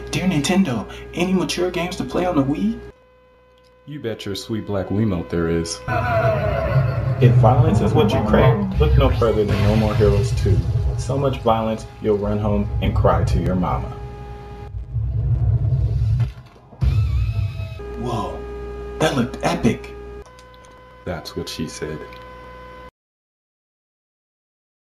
Dear Nintendo, any mature games to play on the Wii? You bet your sweet black Wiimote there is. If violence is what you crave, look no further than No More Heroes 2. So much violence, you'll run home and cry to your mama. Whoa, that looked epic. That's what she said.